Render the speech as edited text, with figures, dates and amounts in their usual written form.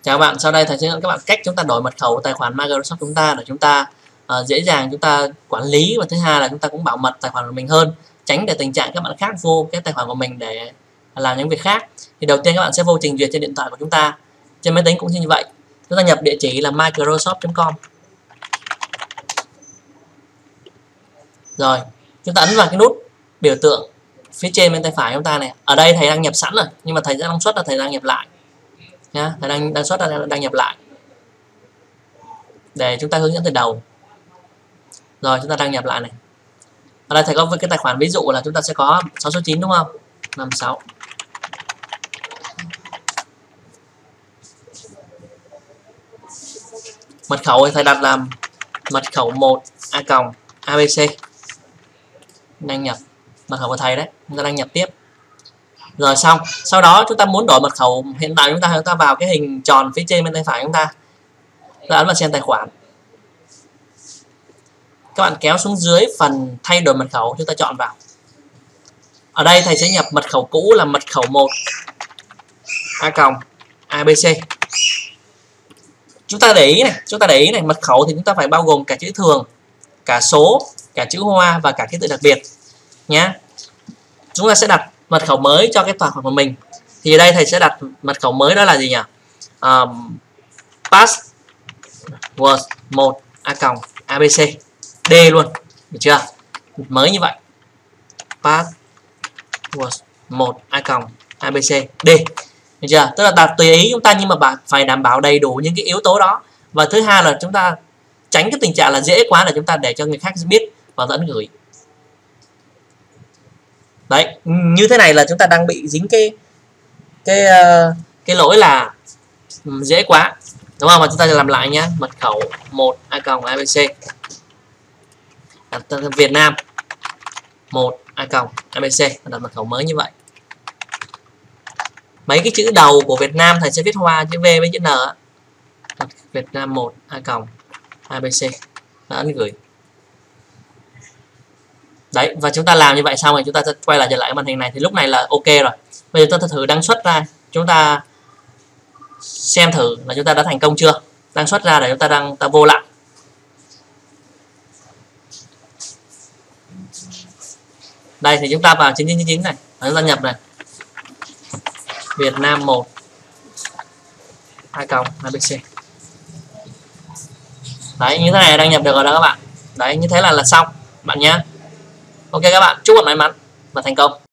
Chào các bạn, sau đây thầy sẽ hướng các bạn cách chúng ta đổi mật khẩu tài khoản Microsoft chúng ta để chúng ta dễ dàng chúng ta quản lý, và thứ hai là chúng ta cũng bảo mật tài khoản của mình hơn, tránh để tình trạng các bạn khác vô cái tài khoản của mình để làm những việc khác. Thì đầu tiên các bạn sẽ vô trình duyệt trên điện thoại của chúng ta, trên máy tính cũng như vậy. Chúng ta nhập địa chỉ là microsoft.com. Rồi, chúng ta ấn vào cái nút biểu tượng phía trên bên tay phải chúng ta này. Ở đây thầy đang nhập sẵn rồi, nhưng mà thầy sẽ đăng xuất là thầy đang nhập lại nhá, thầy đang xuất là đang nhập lại để chúng ta hướng dẫn từ đầu. Rồi chúng ta đăng nhập lại này. Ở đây thầy có với cái tài khoản ví dụ là chúng ta sẽ có 6 số 9 đúng không? 56. Mật khẩu thì thầy đặt làm mật khẩu 1a.abc. Đăng nhập mật khẩu của thầy đấy, chúng ta đăng nhập tiếp. Rồi xong, sau đó chúng ta muốn đổi mật khẩu hiện tại chúng ta vào cái hình tròn phía trên bên tay phải chúng ta. Ấn vào xem tài khoản. Các bạn kéo xuống dưới phần thay đổi mật khẩu, chúng ta chọn vào. Ở đây thầy sẽ nhập mật khẩu cũ là mật khẩu 1a.abc. Chúng ta để ý này, mật khẩu thì chúng ta phải bao gồm cả chữ thường, cả số, cả chữ hoa và cả ký tự đặc biệt nhé. Chúng ta sẽ đặt mật khẩu mới cho cái tài khoản của mình. Thì ở đây thầy sẽ đặt mật khẩu mới đó là gì nhỉ? Password 1a.abc D luôn, được chưa? Mới như vậy. Password 1a.abc D, được chưa? Tức là đặt tùy ý chúng ta, nhưng mà bạn phải đảm bảo đầy đủ những cái yếu tố đó. Và thứ hai là chúng ta tránh cái tình trạng là dễ quá là chúng ta để cho người khác biết và dẫn gửi. Đấy, như thế này là chúng ta đang bị dính cái lỗi là dễ quá, đúng không? Mà chúng ta làm lại nhé. Mật khẩu 1a.abc Việt Nam 1a.abc, đặt mật khẩu mới như vậy. Mấy cái chữ đầu của Việt Nam thầy sẽ viết hoa chữ V với chữ N. Việt Nam 1a.abc, ấn gửi. Đấy, và chúng ta làm như vậy xong rồi chúng ta sẽ quay lại trở lại màn hình này, thì lúc này là ok rồi. Bây giờ chúng ta thử đăng xuất ra, chúng ta xem thử là chúng ta đã thành công chưa. Đăng xuất ra để chúng ta vô lại. Đây thì chúng ta vào 9999 này, chúng ta nhập này. Việt Nam 1a.abc. Đấy, như thế này đăng nhập được rồi đó các bạn. Đấy, như thế là xong bạn nhé. Ok các bạn, chúc bạn may mắn và thành công.